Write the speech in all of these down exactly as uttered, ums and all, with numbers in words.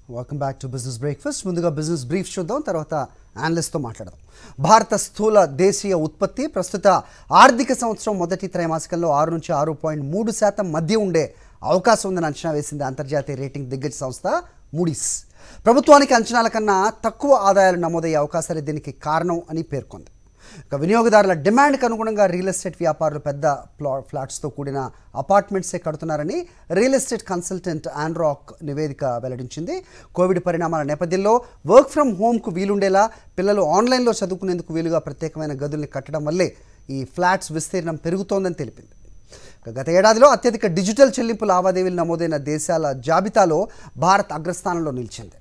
Welcome back to business breakfast. ముందుగా business brief చూద్దాం, తర్వాత అనలిస్ట్తో మాట్లాడదాం. భారత స్థూల దేశీయ ఉత్పత్తి ప్రస్తుత ఆర్థిక సంవత్సరం మొదటి త్రైమాసికంలో ఆరు నుంచి ఆరు పాయింట్ మూడు శాతం మధ్య ఉండే అవకాశం ఉందని అంచనా వేసింది అంతర్జాతీయ రేటింగ్ దిగ్గజ సంస్థ మూడీస్. ప్రభుత్వానికి అంచనాల కన్నా తక్కువ ఆదాయాలు నమోదయ్యే అవకాశాలు దీనికి కారణం అని పేర్కొంది. ఇక వినియోగదారుల డిమాండ్కి అనుగుణంగా రియల్ ఎస్టేట్ వ్యాపారులు పెద్ద ప్లా ఫ్లాట్స్తో కూడిన అపార్ట్మెంట్సే కడుతున్నారని రియల్ ఎస్టేట్ కన్సల్టెంట్ ఆన్రాక్ నివేదిక వెల్లడించింది. కోవిడ్ పరిణామాల నేపథ్యంలో వర్క్ ఫ్రమ్ హోమ్కు వీలుండేలా పిల్లలు ఆన్లైన్లో చదువుకునేందుకు వీలుగా ప్రత్యేకమైన గదుల్ని కట్టడం వల్లే ఈ ఫ్లాట్స్ విస్తీర్ణం పెరుగుతోందని తెలిపింది. గత ఏడాదిలో అత్యధిక డిజిటల్ చెల్లింపు లావాదేవీలు నమోదైన దేశాల జాబితాలో భారత్ అగ్రస్థానంలో నిలిచింది.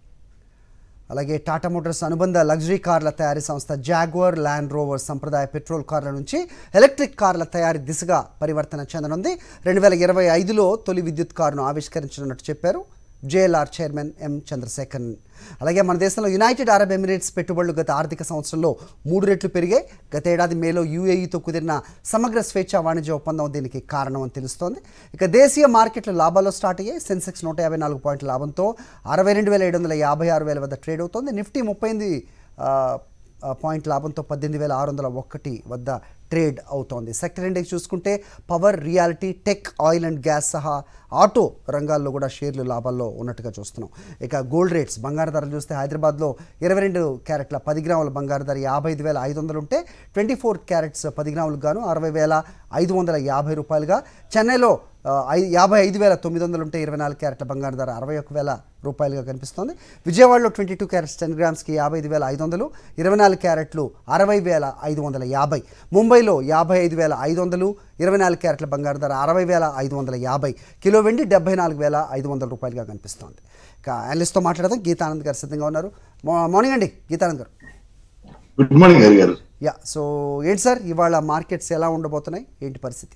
అలాగే టాటా మోటార్స్ అనుబంధ లగ్జరీ కార్ల తయారీ సంస్థ జాగ్వర్ ల్యాండ్ రోవర్ సంప్రదాయ పెట్రోల్ కార్ల నుంచి ఎలక్ట్రిక్ కార్ల తయారీ దిశగా పరివర్తన చెందనుంది. రెండు వేల ఇరవై ఐదులో తొలి విద్యుత్ కారును ఆవిష్కరించనున్నట్టు చెప్పారు జేఎల్ఆర్ చైర్మన్ ఎం చంద్రశేఖరన్. అలాగే మన దేశంలో యునైటెడ్ అరబ్ ఎమిరేట్స్ పెట్టుబడులు గత ఆర్థిక సంవత్సరంలో మూడు రెట్లు పెరిగాయి. గత ఏడాది మేలో యూఏఈతో కుదిరిన సమగ్ర స్వేచ్ఛ వాణిజ్య ఒప్పందం దీనికి కారణం అని తెలుస్తోంది. ఇక దేశీయ మార్కెట్లు లాభాల్లో స్టార్ట్ అయ్యాయి. సెన్సెక్స్ నూట యాభై నాలుగు పాయింట్ల లాభంతో అరవై రెండు వేల ఏడు వందల యాభై ఆరు వేల వద్ద ట్రేడ్ అవుతోంది. నిఫ్టీ ముప్పై ఎనిమిది పాయింట్ లాభంతో పద్దెనిమిది వేల ఆరు వందల ఒకటి వద్ద ట్రేడ్ అవుతోంది. సెక్టర్ ఇండెక్స్ చూసుకుంటే power, reality, tech, oil and gas సహా ఆటో రంగాల్లో కూడా షేర్లు లాభాల్లో ఉన్నట్టుగా చూస్తున్నాం. ఇక గోల్డ్ రేట్స్, బంగారు ధరలు చూస్తే హైదరాబాద్లో ఇరవై రెండు క్యారెట్ల పది గ్రాముల బంగారు ధర యాభై ఐదు వేల ఐదు వందలు ఉంటే ట్వంటీ ఫోర్ క్యారెట్స్ పది గ్రాములకు గాను అరవై వేల ఐదు వందల యాభై రూపాయలుగా, చెన్నైలో యాభై ఐదు వేల తొమ్మిది వందలు ఉంటే ఇరవై నాలుగు క్యారెట్ల బంగారు ధర అరవై ఒక వేల రూపాయలుగా కనిపిస్తోంది. విజయవాడలో ట్వంటీ టూ క్యారెట్స్ టెన్ గ్రామ్స్కి యాభై ఐదు వేల ఐదు వందలు, ఇరవై నాలుగు క్యారెట్లు అరవై వేల ఐదు వందల యాభై. ముంబైలో యాభై ఐదు వేల ఐదు వందలు, ఇరవై నాలుగు క్యారెట్ల బంగారు ధర అరవై వేల ఐదు వందల యాభై. కిలో వెండి డెబ్బై నాలుగు వేల ఐదు వందల రూపాయలుగా కనిపిస్తోంది. ఇక అనలిస్ట్తో మాట్లాడదాం. గీతానంద్ గారు సిద్ధంగా ఉన్నారు. మార్నింగ్ అండి గీతానంద్ గారు. Good morning Hari garu. Yeah, so ఏంటి సార్ ఇవాళ మార్కెట్స్ ఎలా ఉండబోతున్నాయి, ఏంటి పరిస్థితి?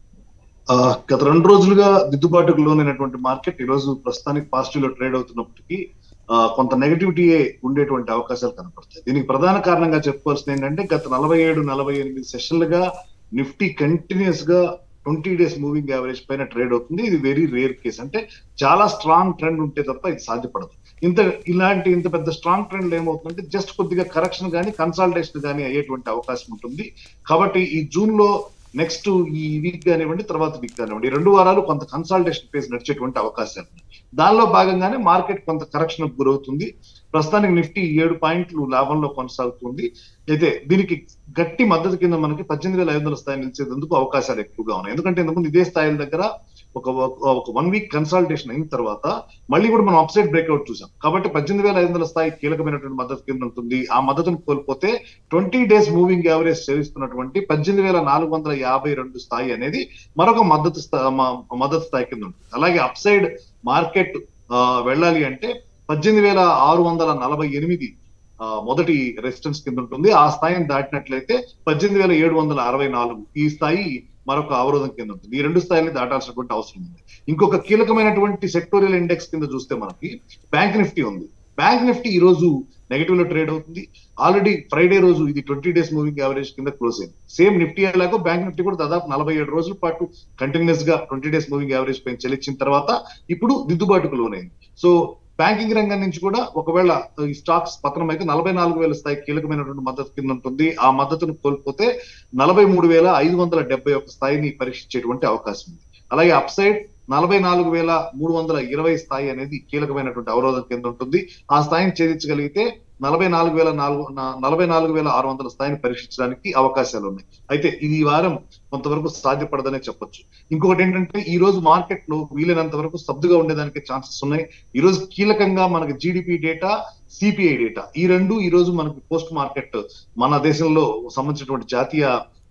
గత రెండు రోజులుగా దిద్దుబాటుకు లోనైనటువంటి మార్కెట్ ఈ రోజు ప్రస్తుతానికి పాజిటివ్ లో ట్రేడ్ అవుతున్నప్పటికీ కొంత నెగటివిటీ ఉండేటువంటి అవకాశాలు కనపడతాయి. దీనికి ప్రధాన కారణంగా చెప్పుకోవాల్సింది ఏంటంటే గత నలభై ఏడు నలభై ఎనిమిది సెషన్లుగా నిఫ్టీ కంటిన్యూస్ గా ట్వంటీ డేస్ మూవింగ్ యావరేజ్ పైన ట్రేడ్ అవుతుంది. ఇది వెరీ రేర్ కేసు. అంటే చాలా స్ట్రాంగ్ ట్రెండ్ ఉంటే తప్ప ఇది సాధ్యపడదు. ఇంత ఇలాంటి ఇంత పెద్ద స్ట్రాంగ్ ట్రెండ్ ఏమవుతుందంటే జస్ట్ కొద్దిగా కరెక్షన్ కానీ కన్సాలిడేషన్ కానీ అయ్యేటువంటి అవకాశం ఉంటుంది. కాబట్టి ఈ జూన్ లో నెక్స్ట్ ఈ వీక్ కానివ్వండి, తర్వాత వీక్ కానివ్వండి, రెండు వారాలు కొంత కన్సాలిడేషన్ ఫేజ్ నడిచేటువంటి అవకాశాలు ఉన్నాయి. దానిలో భాగంగానే మార్కెట్ కొంత కరెక్షన్ గురవుతుంది. ప్రస్తుతానికి నిఫ్టీ ఏడు పాయింట్లు లాభంలో కొనసాగుతుంది. అయితే దీనికి గట్టి మద్దతు కింద మనకి పద్దెనిమిది వేల ఐదు వందల స్థాయి నిలిచేందుకు అవకాశాలు ఎక్కువగా ఉన్నాయి. ఎందుకంటే ఇంతకుముందు ఇదే స్థాయిల దగ్గర ఒక ఒక వన్ వీక్ కన్సల్టేషన్ అయిన తర్వాత మళ్ళీ కూడా మనం అప్సైడ్ బ్రేక్అవుట్ చూసాం. కాబట్టి పద్దెనిమిది వేల ఐదు వందల స్థాయి కీలకమైనటువంటి మద్దతు కింద ఉంటుంది. ఆ మద్దతును కోల్పోతే ట్వంటీ డేస్ మూవింగ్ యావరేజ్ సేవిస్తున్నటువంటి పద్దెనిమిది వేల నాలుగు వందల యాభై రెండు స్థాయి అనేది మరొక మద్దతు మద్దతు స్థాయి కింద ఉంటుంది. అలాగే అప్సైడ్ మార్కెట్ వెళ్ళాలి అంటే పద్దెనిమిది వేల ఆరు వందల నలభై ఎనిమిది మొదటి రెసిస్టెన్స్ కింద ఉంటుంది. ఆ స్థాయిని దాటినట్లయితే పద్దెనిమిది వేల ఏడు వందల అరవై నాలుగు ఈ స్థాయి మరొక అవరోధం కింద ఉంటుంది. ఈ రెండు స్థాయిని దాటాల్సినటువంటి అవసరం ఉంది. ఇంకొక కీలకమైనటువంటి సెక్టోరియల్ ఇండెక్స్ కింద చూస్తే మనకి బ్యాంక్ నిఫ్టీ ఉంది. బ్యాంక్ నిఫ్టీ ఈ రోజు నెగిటివ్ లో ట్రేడ్ అవుతుంది. ఆల్రెడీ ఫ్రైడే రోజు ఇది ట్వంటీ డేస్ మూవింగ్ యావరేజ్ కింద క్లోజ్ అయింది. సేమ్ నిఫ్టీ అలాగో బ్యాంక్ నిఫ్టీ కూడా దాదాపు నలభై ఏడు రోజుల పాటు కంటిన్యూస్ గా ట్వంటీ డేస్ మూవింగ్ యావరేజ్ పైన చెల్లించిన తర్వాత ఇప్పుడు దిద్దుబాటుకు లోనైంది. సో బ్యాంకింగ్ రంగం నుంచి కూడా ఒకవేళ ఈ స్టాక్స్ పతనం అయితే నలభై నాలుగు వేల స్థాయి కీలకమైనటువంటి మద్దతు కింద ఉంటుంది. ఆ మద్దతును కోల్పోతే నలభై మూడు వేల ఐదు వందల డెబ్బై ఒక స్థాయిని పరీక్షించేటువంటి అవకాశం ఉంది. అలాగే అప్ సైడ్ నలభై నాలుగు వేల మూడు వందల ఇరవై స్థాయి అనేది కీలకమైనటువంటి అవరోధం కింద ఉంటుంది. ఆ స్థాయిని ఛేదించగలిగితే నలభై నాలుగు వేల నాలుగు నలభై నాలుగు వేల ఆరు వందల స్థాయిని పరీక్షించడానికి అవకాశాలు ఉన్నాయి. అయితే ఇది ఈ వారం కొంతవరకు సాధ్యపడదనే చెప్పొచ్చు. ఇంకొకటి ఏంటంటే ఈ రోజు మార్కెట్ లో వీలైనంత వరకు స్తబ్దుగా ఉండేదానికి ఛాన్సెస్ ఉన్నాయి. ఈ రోజు కీలకంగా మనకి జీడిపి డేటా, సిపిఐ డేటా ఈ రెండు ఈ రోజు మనకి పోస్ట్ మార్కెట్ మన దేశంలో సంబంధించినటువంటి జాతీయ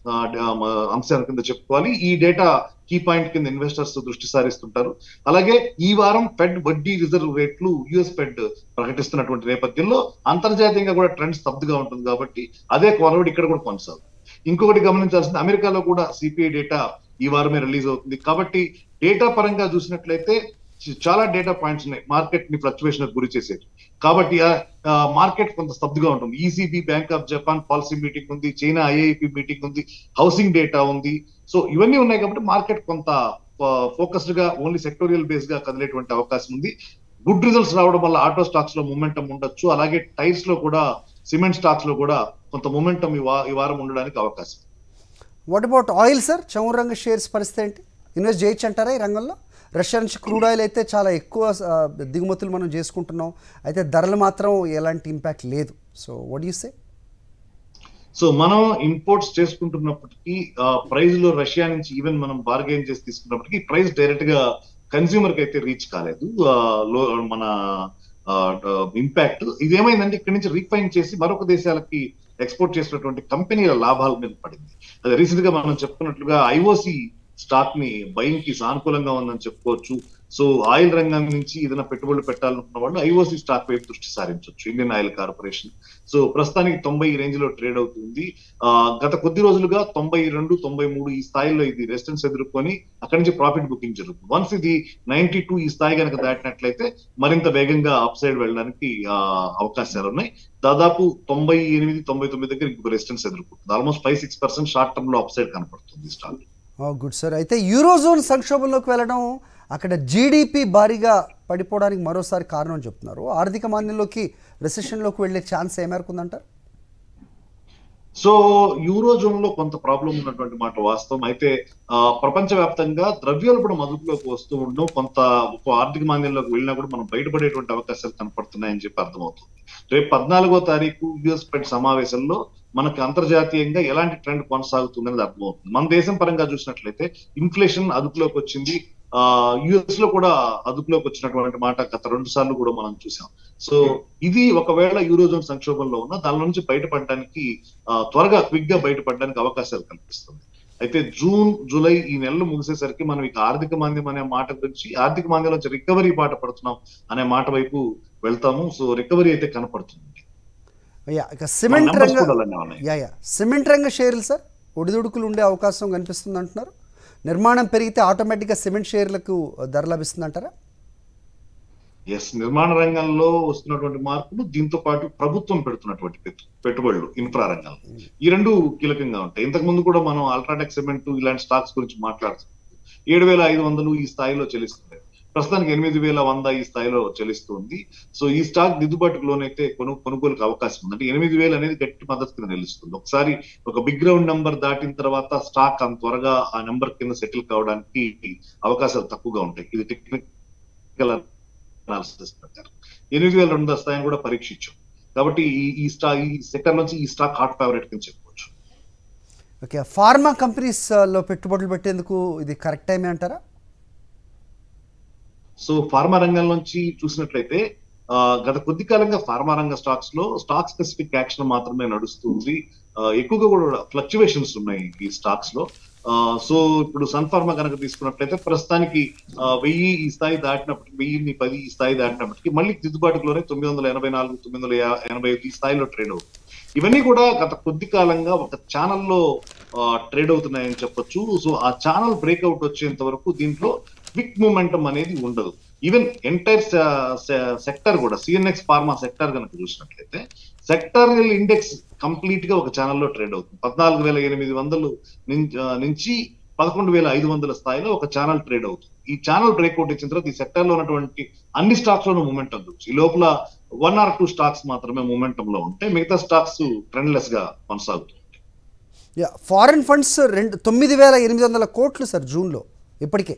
అంశాల కింద చెప్పుకోవాలి. ఈ డేటా కీ పాయింట్ కింద ఇన్వెస్టర్స్ దృష్టి సారిస్తుంటారు. అలాగే ఈ వారం ఫెడ్ వడ్డీ రిజర్వ్ రేట్లు యుఎస్ ఫెడ్ ప్రకటిస్తున్నటువంటి నేపథ్యంలో అంతర్జాతీయంగా కూడా ట్రెండ్ స్తబ్దుగా ఉంటుంది. కాబట్టి అదే కొనవడి ఇక్కడ కూడా కొనసాగుతుంది. ఇంకొకటి గమనించాల్సింది, అమెరికాలో కూడా సిపిఐ డేటా ఈ వారమే రిలీజ్ అవుతుంది. కాబట్టి డేటా పరంగా చూసినట్లయితే చాలా డేటా పాయింట్స్ ఉన్నాయి మార్కెట్ ని ఫ్లక్చువేషన్ గురి చేసేది. కాబట్టి మార్కెట్ కొంత స్తబ్దుగా ఉంటుంది. ECB, bank of Japan policy meeting ఉంది, చైనా ఐఐపి మీటింగ్ ఉంది, హౌసింగ్ డేటా ఉంది. సో ఇవన్నీ ఉన్నాయి కాబట్టి మార్కెట్ కొంత ఫోకస్డ్ గా ఓన్లీ సెక్టోరియల్ బేస్ గా కదిలేటువంటి అవకాశం ఉంది. గుడ్ రిజల్ట్స్ రావడం వల్ల ఆటో స్టాక్స్ లో మొమెంటం ఉండొచ్చు. అలాగే టైర్స్ లో కూడా, సిమెంట్ స్టాక్స్ లో కూడా కొంత మొమెంటం ఈ ఈ వారం ఉండడానికి అవకాశం. What about oil sir? చమురు రంగ షేర్స్ పరిస్థితి ఏంటి? ఇన్వెస్ట్ చేయొచ్చు అంటారా ఈ రంగంలో? రష్యా నుంచి క్రూడ్ ఆయిల్ అయితే చాలా ఎక్కువ దిగుమతులు మనం చేసుకుంటున్నాం, అయితే ధరలు మాత్రం ఎలాంటి ఇంపాక్ట్ లేదు. So what you say? So మనం ఇంపోర్ట్స్ చేసుకుంటున్నప్పటికీ ప్రైస్ లో రష్యా నుంచి ఈవెన్ మనం బార్గెన్ చేసి తీసుకున్నప్పటికీ ప్రైస్ డైరెక్ట్ గా కన్స్యూమర్ కి అయితే రీచ్ కాలేదు. మన ఇంపాక్ట్ ఇదేమైందంటే ఇక్కడ నుంచి రీఫైన్ చేసి మరొక దేశాలకి ఎక్స్పోర్ట్ చేసినటువంటి కంపెనీల లాభాల మీద పడింది. అదే రీసెంట్ గా మనం చెప్పుకున్నట్లుగా ఐఓసి స్టాక్ ని బయింగ్ కి సానుకూలంగా ఉందని చెప్పుకోవచ్చు. సో ఆయిల్ రంగం నుంచి ఏదైనా పెట్టుబడులు పెట్టాలనుకున్న వాళ్ళు ఐఓసి స్టాక్ వైపు దృష్టి సారించవచ్చు, ఇండియన్ ఆయిల్ కార్పొరేషన్. సో ప్రస్తుతానికి తొంభై రేంజ్ లో ట్రేడ్ అవుతుంది. ఆ గత కొద్ది రోజులుగా తొంభై రెండు తొంభై మూడు ఈ స్థాయిలో ఇది రెసిస్టెన్స్ ఎదుర్కొని అక్కడి నుంచి ప్రాఫిట్ బుకింగ్ జరుగుతుంది. వన్స్ ఇది నైన్టీ టూ ఈ స్థాయి కనుక దాటినట్లయితే మరింత వేగంగా అప్ సైడ్ వెళ్ళడానికి అవకాశాలు ఉన్నాయి. దాదాపు తొంభై ఎనిమిది తొంభై తొమ్మిది దగ్గర ఇంకొక రెసిస్టెన్స్ ఎదుర్కొంటుంది. Almost five six percent short term లో అప్ సైడ్ కనపడుతుంది స్టాక్. Good sir. అయితే యూరోజోన్ సంక్షోభంలోకి వెళ్ళడం, అక్కడ జీడిపి భారీగా పడిపోవడానికి మరోసారి కారణం చెప్తున్నారు. ఆర్థిక మాంద్యంలోకి, రెసెషన్లోకి వెళ్ళే ఛాన్స్ ఏ మేరకు ఉందంటారు? సో యూరోజోన్ లో కొంత ప్రాబ్లం ఉన్నటువంటి మాట వాస్తవం. అయితే ప్రపంచవ్యాప్తంగా ద్రవ్యోల్బణం అదుపులోకి వస్తూ ఉండడం, కొంత ఆర్థిక మాంద్యంలోకి వెళ్ళినా కూడా మనం బయటపడేటువంటి అవకాశాలు కనపడుతున్నాయని చెప్పి అర్థమవుతుంది. రేపు పద్నాలుగో తారీఖు యుఎస్ ఫెడ్ సమావేశంలో మనకి అంతర్జాతీయంగా ఎలాంటి ట్రెండ్ కొనసాగుతుందనేది అర్థమవుతుంది. మన దేశం పరంగా చూసినట్లయితే ఇన్ఫ్లేషన్ అదుపులోకి వచ్చింది. ఆ యుఎస్ లో కూడా అదుపులోకి వచ్చినటువంటి మాట గత రెండు సార్లు కూడా మనం చూసాం. సో ఇది ఒకవేళ యూరోజోన్ సంక్షోభంలో ఉన్న దాని నుంచి బయటపడడానికి త్వరగా క్విక్ గా బయటపడడానికి అవకాశాలు కనిపిస్తుంది. అయితే జూన్ జూలై ఈ నెలలు ముగిసేసరికి మనం ఇక ఆర్థిక మాంద్యం అనే మాట గురించి, ఆర్థిక మాంద్యం నుంచి రికవరీ బాట పడుతున్నాం అనే మాట వైపు వెళ్తాము. సో రికవరీ అయితే కనపడుతుంది. సిమెంట్ రంగ యా యా సిమెంట్ రంగ షేర్లు సార్ ఒడిదుడుకులు ఉండే అవకాశం కనిపిస్తుంది అంటున్నారు. నిర్మాణం పెరిగితే ఆటోమేటిక్గా సిమెంట్ షేర్లకు ధర లభిస్తుంది అంటారా? ఎస్, నిర్మాణ రంగంలో వస్తున్నటువంటి మార్పులు, దీంతో పాటు ప్రభుత్వం పెడుతున్నటువంటి పెట్టుబడులు ఇన్ఫ్రా రంగంలో, ఈ రెండు కీలకంగా ఉంటాయి. ఇంతకు ముందు కూడా మనం అల్ట్రాటెక్ సిమెంట్ ఇలాంటి స్టాక్స్ గురించి మాట్లాడుతున్నాం. ఏడు వేల ఐదు వందలు ఈ స్థాయిలో చెల్లిస్తుంది. ప్రస్తుతానికి ఎనిమిది వేల వంద ఈ స్థాయిలో చెల్లిస్తుంది. సో ఈ స్టాక్ దిద్దుబాటుకు లోనైతే కొను కొనుగోలుకు అవకాశం ఉంది. అంటే ఎనిమిది వేలు అనేది గట్టి మద్దతు కింద నిలుస్తుంది. ఒకసారి ఒక బిగ్ గ్రౌండ్ నెంబర్ దాటిన తర్వాత స్టాక్ అంత త్వరగా ఆ నెంబర్ కింద సెటిల్ కావడానికి అవకాశాలు తక్కువగా ఉంటాయి. ఇది టెక్నికల్ అనాలిసిస్ ప్రకారం ఎనిమిది వేల రెండు స్థాయిని కూడా పరీక్షించాం. కాబట్టి ఈ ఈ స్టాక్ ఈ సెక్టర్ నుంచి ఈ స్టాక్ హాట్ ఫేవరెట్ కింద చెప్పుకోవచ్చు. ఓకే, ఫార్మా కంపెనీస్ లో పెట్టుబడులు పెట్టేందుకు ఇది కరెక్ట్ టైమే అంటారా? సో ఫార్మా రంగం నుంచి చూసినట్లయితే గత కొద్ది కాలంగా ఫార్మా రంగ స్టాక్స్ లో స్టాక్ స్పెసిఫిక్ యాక్షన్ మాత్రమే నడుస్తుంది. ఎక్కువగా కూడా ఫ్లక్చువేషన్స్ ఉన్నాయి ఈ స్టాక్స్ లో. సో ఇప్పుడు సన్ ఫార్మా కనుక తీసుకున్నట్లయితే ప్రస్తుతానికి వెయ్యి ఈ స్థాయి దాటినప్పటికీ, వెయ్యిన్ని పది ఈ స్థాయి దాటినప్పటికీ మళ్ళీ దిద్దుబాటులోనే తొమ్మిది వందల ఎనభై నాలుగు తొమ్మిది వందల ఎనభై ఐదు ఈ స్థాయిలో ట్రేడ్ అవుతుంది. ఇవన్నీ కూడా గత కొద్ది కాలంగా ఒక ఛానల్లో ట్రేడ్ అవుతున్నాయని చెప్పొచ్చు. సో ఆ ఛానల్ బ్రేక్అవుట్ వచ్చేంత వరకు దీంట్లో క్విక్ మూమెంటం అనేది ఉండదు. ఈవెన్ ఎంటైర్ సెక్టర్ కూడా సిఎన్ఎక్స్ ఫార్మా సెక్టర్ కనుక చూసినట్లయితే సెక్టరల్ ఇండెక్స్ కంప్లీట్ గా ఒక ఛానల్లో ట్రేడ్ అవుతుంది. పద్నాలుగు వేల ఎనిమిది వందలు నుంచి పదకొండు వేల ఐదు వందల స్థాయిలో ఒక ఛానల్ ట్రేడ్ అవుతుంది. ఈ ఛానల్ బ్రేక్అవుట్ ఇచ్చిన తర్వాత ఈ సెక్టర్ లో ఉన్నటువంటి అన్ని స్టాక్స్ లోనూ మూమెంటం చూసి ఈ లోపల వన్ ఆర్ టూ స్టాక్స్ మాత్రమే మూమెంటం లో ఉంటాయి. మిగతా స్టాక్స్ ట్రెండ్ లెస్ గా కొనసాగుతుంది. ఫారిన్ ఫండ్స్ రెండు తొమ్మిది వేల ఎనిమిది వందల కోట్లు సార్ జూన్ లో ఇప్పటికే.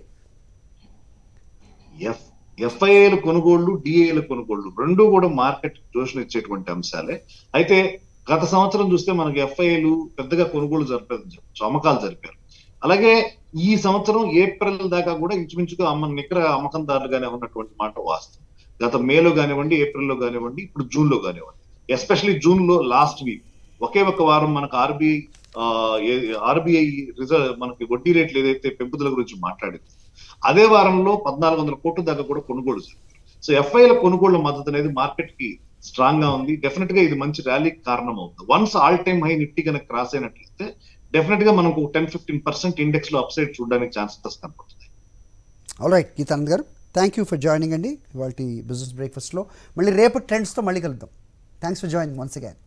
ఎఫ్ ఎఫ్ఐఏల కొనుగోళ్లు, డిఏల కొనుగోళ్లు రెండు కూడా మార్కెట్ జోష్ ఇచ్చేటువంటి అంశాలే. అయితే గత సంవత్సరం చూస్తే మనకి ఎఫ్ఐఏలు పెద్దగా కొనుగోలు జరిపారు, అమ్మకాలు జరిపారు. అలాగే ఈ సంవత్సరం ఏప్రిల్ దాకా కూడా ఇంచుమించుగా అమ్మ నికర అమ్మకందారులుగానే ఉన్నటువంటి మాట వాస్తవం. గత మేలో కానివ్వండి, ఏప్రిల్లో కానివ్వండి, ఇప్పుడు జూన్ లో కానివ్వండి. ఎస్పెషల్లీ జూన్ లో లాస్ట్ వీక్ ఒకే ఒక వారం మనకు ఆర్బీఐ ఆర్బీఐ రిజర్వ్ మనకి వడ్డీ రేట్లు ఏదైతే పెంపుదల గురించి మాట్లాడింది, అదే వారంలో పద్నాలుగు వందల కోట్ల దాకా కూడా కొనుగోలు జరిగింది. సో ఎఫ్ఐల కొనుగోళ్ల మద్దతు అనేది మార్కెట్ కి స్ట్రాంగ్ గా ఉంది. డెఫినెట్ గా ఇది మంచి ర్యాలీకి కారణం అవుతుంది. Once all time high Nifty కనుక క్రాస్ అయినట్లయితే డెఫినెట్ గా మనకు టెన్ ఫిఫ్టీన్ పర్సెంట్ ఇండెక్స్ లో అప్సైడ్ చూడడానికి ఛాన్సెస్ కనపడుతుంది. All right Geetanand garu, thank you for joining అండి ఇవాళ బిజినెస్ బ్రేక్ఫాస్ట్ లో. మళ్ళీ రేపు ట్రెండ్స్ తో మళ్ళీ కలుద్దాం. Thanks for joining once again.